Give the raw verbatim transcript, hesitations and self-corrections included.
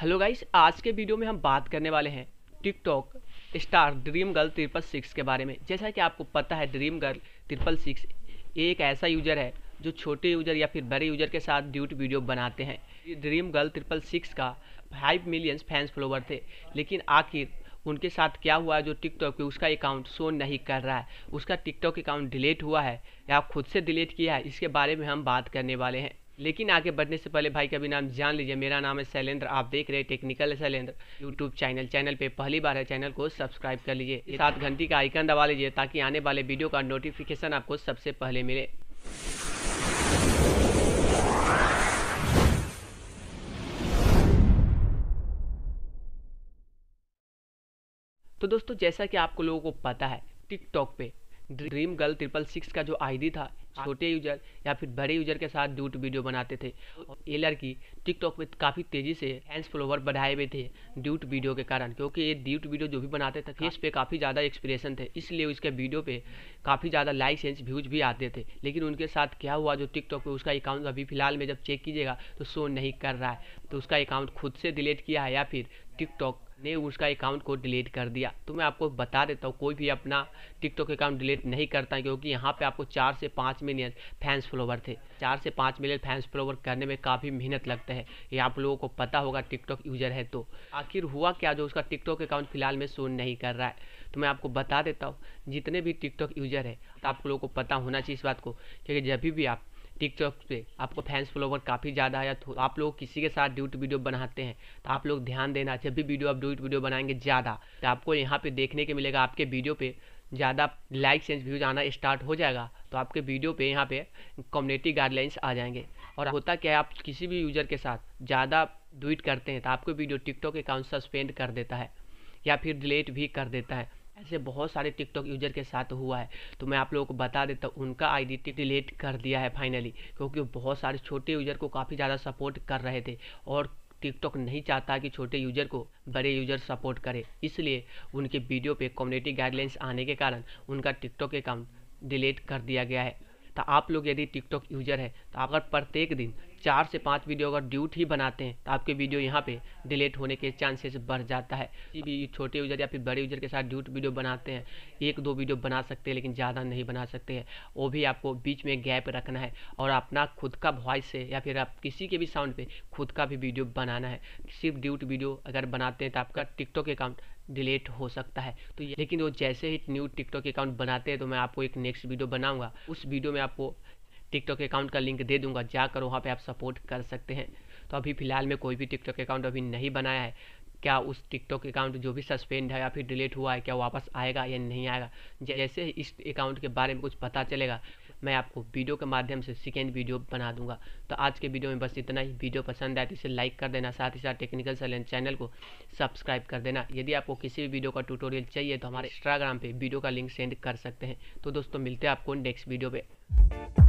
Hello guys, आज के video में हम बात करने वाले हैं TikTok star dream girl triple six के बारे में। जैसा कि आपको पता है, ड्रीम गर्ल ट्रिपल सिक्स एक ऐसा यूजर है जो छोटे यूजर या फिर बड़े यूजर के साथ ड्यूट वीडियो बनाते हैं। ड्रीम गर्ल ट्रिपल सिक्स का फाइव मिलियन फैंस फॉलोवर थे, लेकिन आखिर उनके साथ क्या हुआ जो टिकटॉक पे उसका अकाउंट शो नहीं कर रहा है। उसका टिकटॉक अकाउंट डिलीट हुआ है या खुद से डिलीट किया है, इसके बारे में हम बात करने वाले हैं। लेकिन आगे बढ़ने से पहले भाई का भी नाम जान लीजिए। मेरा नाम है शैलेंद्र, आप देख रहे हैं technical Shailendra YouTube channel. Channel पे पहली बार है, चैनल को सब्सक्राइब कर लीजिए, साथ घंटी का आइकन दबा लीजिए ताकि आने वाले वीडियो का नोटिफिकेशन आपको सबसे पहले मिले। तो दोस्तों, जैसा कि आपको लोगों को पता है, टिकटॉक पे ड्रीम गर्ल ट्रिपल सिक्स का जो आईडी था, छोटे यूजर या फिर बड़े यूजर के साथ ड्यूट वीडियो बनाते थे। और ये लड़की टिकटॉक पे काफ़ी तेज़ी से फैंस फॉलोवर बढ़ाए हुए थे ड्यूट वीडियो के कारण, क्योंकि ये ड्यूट वीडियो जो भी बनाते थे फेस पे काफ़ी ज़्यादा एक्सप्रेशन थे, इसलिए उसके वीडियो पे काफ़ी ज़्यादा लाइक्स एंड व्यूज भी आते थे। लेकिन उनके साथ क्या हुआ, जो टिकटॉक पे उसका अकाउंट अभी फिलहाल में जब चेक कीजिएगा तो शो नहीं कर रहा है। तो उसका अकाउंट खुद से डिलीट किया है या फिर टिकटॉक ने उसका अकाउंट को डिलीट कर दिया। तो मैं आपको बता देता हूँ, कोई भी अपना टिकटॉक अकाउंट डिलीट नहीं करता है, क्योंकि यहाँ पे आपको चार से पाँच मिलियन फैंस फॉलोवर थे। चार से पाँच मिलियन फैंस फॉलोवर करने में काफ़ी मेहनत लगता है, ये आप लोगों को पता होगा टिकटॉक यूजर है। तो आखिर हुआ क्या जो उसका टिकटॉक अकाउंट फिलहाल में शो नहीं कर रहा है। तो मैं आपको बता देता हूँ, जितने भी टिकटॉक यूजर है, तो आप लोगों को पता होना चाहिए इस बात को, क्योंकि जब भी आप टिकटॉक पे आपको फैंस फॉलोवर काफ़ी ज़्यादा है तो आप लोग किसी के साथ ड्यूट वीडियो बनाते हैं, तो आप लोग ध्यान देना, जब भी वीडियो आप ड्यूट वीडियो बनाएंगे ज़्यादा, तो आपको यहाँ पे देखने के मिलेगा आपके वीडियो पे ज़्यादा लाइक्स एंड व्यूज आना स्टार्ट हो जाएगा। तो आपके वीडियो पे यहाँ पे कम्युनिटी गाइडलाइंस आ जाएंगे। और होता क्या है, आप किसी भी यूजर के साथ ज़्यादा ड्यूट करते हैं तो आपको वीडियो टिकटॉक अकाउंट सस्पेंड कर देता है या फिर डिलीट भी कर देता है। ऐसे बहुत सारे टिकटॉक यूजर के साथ हुआ है। तो मैं आप लोगों को बता देता हूँ, उनका आईडी डिलीट कर दिया है फाइनली, क्योंकि बहुत सारे छोटे यूजर को काफ़ी ज़्यादा सपोर्ट कर रहे थे और टिकटॉक नहीं चाहता कि छोटे यूजर को बड़े यूजर सपोर्ट करे, इसलिए उनके वीडियो पे कम्युनिटी गाइडलाइंस आने के कारण उनका टिकटॉक अकाउंट डिलीट कर दिया गया है। तो आप लोग यदि टिकटॉक यूजर है तो अगर प्रत्येक दिन चार से पाँच वीडियो अगर ड्यूट ही बनाते हैं तो आपके वीडियो यहाँ पे डिलीट होने के चांसेस बढ़ जाता है। किसी भी छोटे यूजर या फिर बड़े यूजर के साथ ड्यूट वीडियो बनाते हैं, एक दो वीडियो बना सकते हैं लेकिन ज़्यादा नहीं बना सकते हैं। वो भी आपको बीच में गैप रखना है और अपना खुद का वॉइस से या फिर आप किसी के भी साउंड पे खुद का भी वीडियो बनाना है। सिर्फ ड्यूट वीडियो अगर बनाते हैं तो आपका टिकटॉक अकाउंट डिलीट हो सकता है। तो लेकिन वो जैसे ही न्यू टिकटॉक अकाउंट बनाते हैं तो मैं आपको एक नेक्स्ट वीडियो बनाऊंगा, उस वीडियो में आपको टिकटॉक अकाउंट का लिंक दे दूंगा, जाकर वहाँ पे आप सपोर्ट कर सकते हैं। तो अभी फ़िलहाल में कोई भी टिकटॉक अकाउंट अभी नहीं बनाया है, क्या उस टिकटॉक अकाउंट जो भी सस्पेंड है या फिर डिलीट हुआ है क्या वापस आएगा या नहीं आएगा, जैसे ही इस अकाउंट के बारे में कुछ पता चलेगा मैं आपको वीडियो के माध्यम से सेकेंड वीडियो बना दूंगा। तो आज के वीडियो में बस इतना ही। वीडियो पसंद आए तो इसे लाइक कर देना, साथ ही साथ टेक्निकल शैलेंद्र चैनल को सब्सक्राइब कर देना। यदि आपको किसी भी वीडियो का ट्यूटोरियल चाहिए तो हमारे इंस्टाग्राम पे वीडियो का लिंक सेंड कर सकते हैं। तो दोस्तों, मिलते हैं आपको नेक्स्ट वीडियो पे।